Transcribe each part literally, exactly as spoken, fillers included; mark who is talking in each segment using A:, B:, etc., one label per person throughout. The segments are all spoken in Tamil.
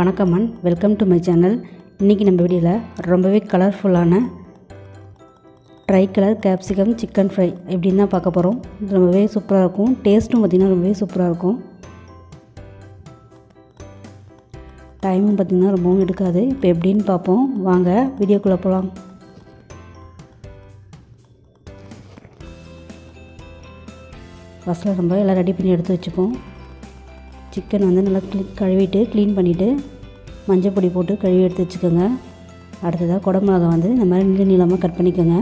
A: வணக்கம் and welcome to my channel. இன்றைக்கி நம்ம வீடியோவில் ரொம்பவே கலர்ஃபுல்லான tricolour capsicum chicken fry எப்படின்னு தான் பார்க்க போகிறோம். இது ரொம்பவே சூப்பராக இருக்கும். டேஸ்ட்டும் பார்த்திங்கன்னா ரொம்பவே சூப்பராக இருக்கும். டைமும் பார்த்திங்கன்னா ரொம்பவும் எடுக்காது. இப்போ எப்படின்னு பார்ப்போம். வாங்க வீடியோக்குள்ளே போகலாம். ஃபஸ்ட்டில் நம்ம எல்லாம் ரெடி பண்ணி எடுத்து வச்சுப்போம். சிக்கன் வந்து நல்லா க்ளீ கழுவிட்டு க்ளீன் பண்ணிவிட்டு மஞ்சள் பொடி போட்டு கழுவி எடுத்து வச்சுக்கோங்க. அடுத்ததாக குடமிளகா வந்து இந்த மாதிரி நீள நீளமாக கட் பண்ணிக்கோங்க.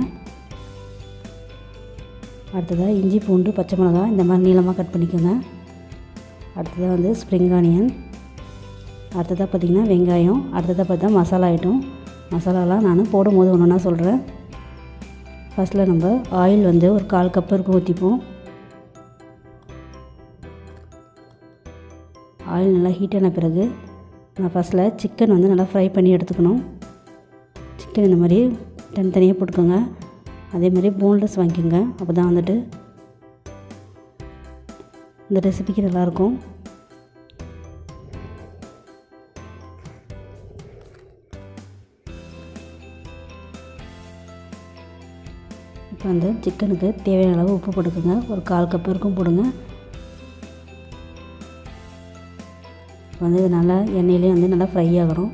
A: அடுத்ததாக இஞ்சி பூண்டு பச்சை மிளகா இந்த மாதிரி நீளமாக கட் பண்ணிக்கோங்க. அடுத்ததாக வந்து ஸ்ப்ரிங் ஆனியன், அடுத்ததாக பார்த்திங்கன்னா வெங்காயம், அடுத்ததாக பார்த்தா மசாலா ஐட்டம். மசாலாலாம் நான் போடும் போது ஒன்று ஒன்றா சொல்கிறேன். ஃபஸ்ட்டில் நம்ம ஆயில் வந்து ஒரு கால் கப் இருக்கும் ஊற்றிப்போம். ஆயில் நல்லா ஹீட் ஆன பிறகு நான் ஃபஸ்ட்டில் சிக்கன் வந்து நல்லா ஃப்ரை பண்ணி எடுத்துக்கணும். சிக்கன் இந்த மாதிரி தனித்தனியாக போட்டுக்கோங்க. அதே மாதிரி போன்லெஸ் வாங்கிக்கோங்க. அப்போ தான் வந்துட்டு இந்த ரெசிபிக்கு நல்லாயிருக்கும். இப்போ வந்து சிக்கனுக்கு தேவையான அளவு உப்பு போட்டுக்கோங்க. ஒரு கால் கப் வரைக்கும் போடுங்க. வந்து இது நல்லா எண்ணெயிலே வந்து நல்லா ஃப்ரை ஆகணும்.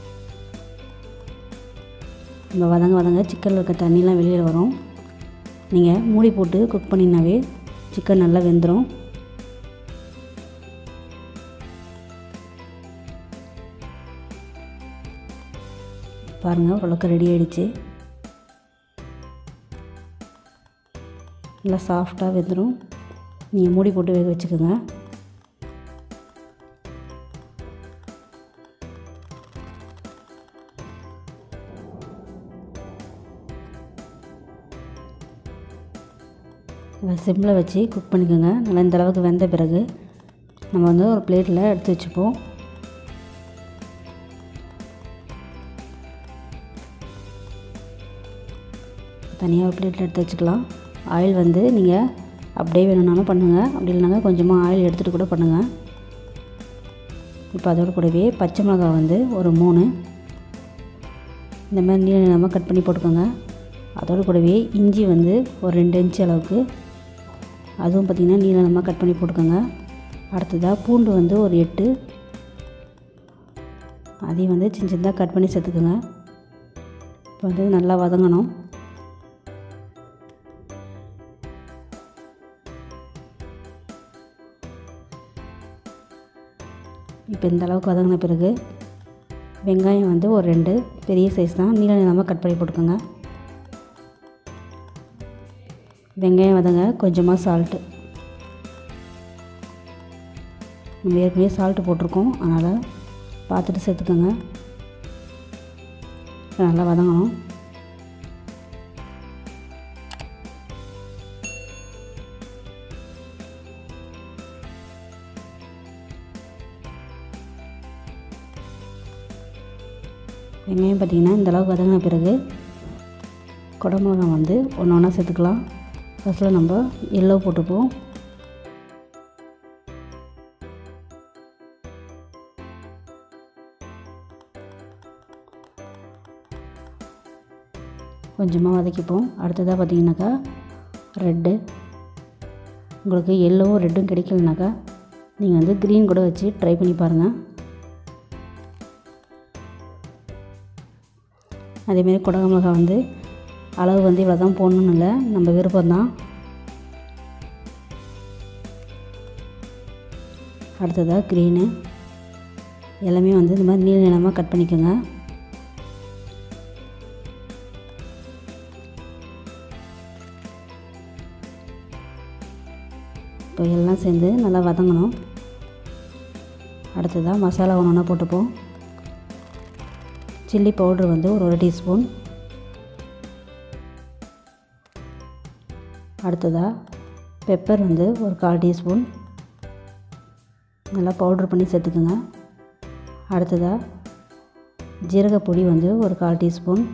A: நம்ம வதங்க வதங்க சிக்கனில் இருக்க தண்ணிலாம் வெளியில் வரும். நீங்கள் மூடி போட்டு குக் பண்ணிங்கனாவே சிக்கன் நல்லா வெந்துடும். பாருங்கள், ஓரளவுக்கு ரெடி ஆகிடுச்சு. நல்லா சாஃப்டாக வெந்துடும். நீங்கள் மூடி போட்டு வேக வச்சுக்கோங்க. சிம்மில் வச்சு குக் பண்ணிக்கோங்க. நல்லா இந்த அளவுக்கு வெந்த பிறகு நம்ம வந்து ஒரு பிளேட்டில் எடுத்து வச்சுப்போம். தனியாக ஒரு பிளேட்டில் எடுத்து வச்சுக்கலாம். ஆயில் வந்து நீங்கள் அப்படியே வேணும்னாலும் பண்ணுங்கள், அப்படி இல்லைனாங்க கொஞ்சமாக ஆயில் எடுத்துகிட்டு கூட பண்ணுங்கள். இப்போ அதோடு கூடவே பச்சை மிளகாய் வந்து ஒரு மூணு இந்த மாதிரி நீள நீளமாக கட் பண்ணி போட்டுக்கோங்க. அதோடு கூடவே இஞ்சி வந்து ஒரு ரெண்டு இன்ச்சு அளவுக்கு, அதுவும் பார்த்திங்கன்னா நீளமாக கட் பண்ணி போட்டுக்கோங்க. அடுத்ததாக பூண்டு வந்து ஒரு எட்டு, அதையும் வந்து சின்ன சின்னதாக கட் பண்ணி சேர்த்துக்கோங்க. இப்போ வந்து நல்லா வதங்கணும். இப்போ இந்த அளவுக்கு வதங்கின பிறகு வெங்காயம் வந்து ஒரு ரெண்டு பெரிய சைஸ் தான் நீள நீளமாக கட் பண்ணி போட்டுக்கோங்க. வெங்காயம் வதங்க கொஞ்சமாக சால்ட்டு, நம்ம ஏற்கனவே சால்ட்டு போட்டிருக்கோம், அதனால் பார்த்துட்டு சேர்த்துக்கோங்க. நல்லா வதங்கணும். வெங்காயம் பார்த்திங்கன்னா இந்த அளவுக்கு வதங்கின பிறகு குடமிளகா வந்து ஒன்று ஒன்றா சேர்த்துக்கலாம். ஃபஸ்ட்டில் நம்ம எல்லோ போட்டுப்போம். கொஞ்சமாக வதக்கிப்போம். அடுத்ததாக பார்த்திங்கனாக்கா ரெட்டு. உங்களுக்கு எல்லோவும் ரெட்டும் கிடைக்கலனாக்கா நீங்கள் வந்து க்ரீன் கூட வச்சு ட்ரை பண்ணி பாருங்கள். அதேமாரி குடமிளகா வந்து அளவு வந்து இவ்வளோ தான் போடணுன்னு இல்லை, நம்ம விருப்பம்தான். அடுத்ததாக க்ரீனு எல்லாமே வந்து இந்த மாதிரி நீள நீளமாக கட் பண்ணிக்கோங்க. இப்போ எல்லாம் சேர்ந்து நல்லா வதங்கணும். அடுத்ததாக மசாலா ஒன்று ஒன்றா போட்டுப்போம். சில்லி பவுட்ரு வந்து ஒரு ஒரு டீஸ்பூன். அடுத்ததாக பெப்பர் வந்து ஒரு கால் டீஸ்பூன் நல்லா பவுட்ரு பண்ணி சேர்த்துக்குங்க. அடுத்ததாக ஜீரகப்பொடி வந்து ஒரு கால் டீஸ்பூன்.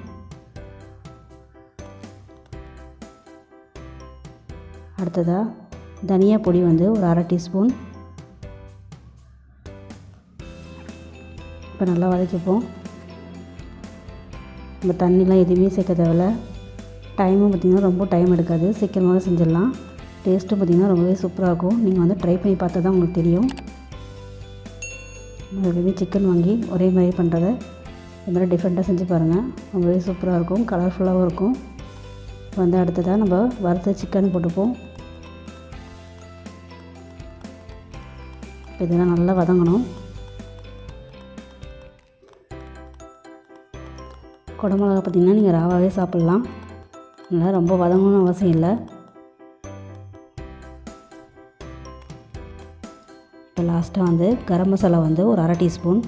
A: அடுத்ததாக தனியா பொடி வந்து ஒரு அரை டீஸ்பூன். இப்போ நல்லா வதக்கிப்போம். நம்ம தண்ணிலாம் எதுவுமே சேர்க்க தேவையில்ல. டைமும் பார்த்திங்கன்னா ரொம்ப டைம் எடுக்காது, சீக்கிரமாக செஞ்சிடலாம். டேஸ்ட்டும் பார்த்திங்கன்னா ரொம்பவே சூப்பராக இருக்கும். நீங்கள் வந்து ட்ரை பண்ணி பார்த்தா தான் உங்களுக்கு தெரியும். எப்பவுமே சிக்கன் வாங்கி ஒரே மாதிரி பண்ணுறத இது மாதிரி டிஃப்ரெண்ட்டாக செஞ்சு பாருங்கள். ரொம்பவே சூப்பராக இருக்கும், கலர்ஃபுல்லாகவும் இருக்கும். இப்போ வந்து அடுத்ததாக நம்ம வறுத்த சிக்கன் போட்டுப்போம். இதெல்லாம் நல்லா வதங்கணும். குடமிளகா பார்த்திங்கன்னா நீங்கள் ராவாகவே சாப்பிட்லாம், நல்லா ரொம்ப வதங்கணும்னு அவசியம் இல்லை. இப்போ லாஸ்ட்டாக வந்து கரம் மசாலா வந்து ஒரு அரை டீஸ்பூன்.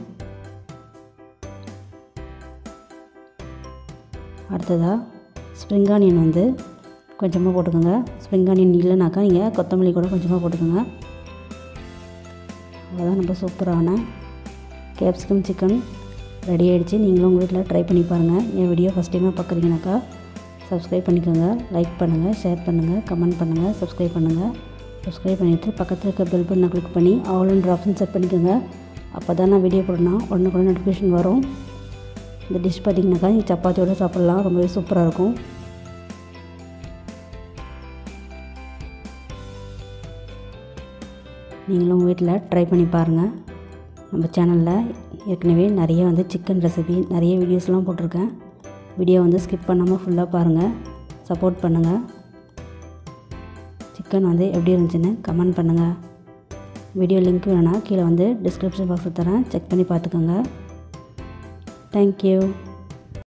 A: அடுத்ததாக ஸ்ப்ரிங் ஆனியன் வந்து கொஞ்சமாக போட்டுக்கோங்க. ஸ்ப்ரிங் ஆனியன் இல்லைனாக்கா நீங்கள் கொத்தமல்லி கூட கொஞ்சமாக போட்டுக்கோங்க. அவ்வளோதான், நம்ம சூப்பரான கேப்சிகம் சிக்கன் ரெடி ஆகிடுச்சு. நீங்களும் உங்கள் வீட்டில் ட்ரை பண்ணி பாருங்கள். என் வீடியோ ஃபஸ்ட் டைமாக பார்க்குறீங்கனாக்கா சப்ஸ்கிரைப் பண்ணிக்கோங்க, லைக் பண்ணுங்கள், ஷேர் பண்ணுங்கள், கமெண்ட் பண்ணுங்கள், சப்ஸ்கிரைப் பண்ணுங்கள். சப்ஸ்கிரைப் பண்ணிவிட்டு பக்கத்தில் இருக்க பெல் பட்டனை கிளிக் பண்ணி ஆல்ன்ற ஆப்ஷன் செட் பண்ணிக்கோங்க. அப்போ தான் நான் வீடியோ போடணும்னா உடனுக்குடன் நோட்டிஃபிகேஷன் வரும். இந்த டிஷ் பார்த்திங்கனாக்கா நீங்கள் சப்பாத்தியோடு சாப்பிட்லாம், ரொம்பவே சூப்பராக இருக்கும். நீங்களும் வீட்டில் ட்ரை பண்ணி பாருங்கள். நம்ம சேனலில் ஏற்கனவே நிறைய வந்து சிக்கன் ரெசிபி நிறைய வீடியோஸ்லாம் போட்டிருக்கேன். வீடியோ வந்து ஸ்கிப் பண்ணாமல் ஃபுல்லாக பாருங்கள், சப்போர்ட் பண்ணுங்கள். சிக்கன் வந்து எப்படி இருந்துச்சுன்னு கமெண்ட் பண்ணுங்கள். வீடியோ லிங்க் வேணும்னா கீழே வந்து டிஸ்கிரிப்ஷன் பாக்ஸில் தரேன், செக் பண்ணி பார்த்துக்கோங்க. தேங்க்யூ.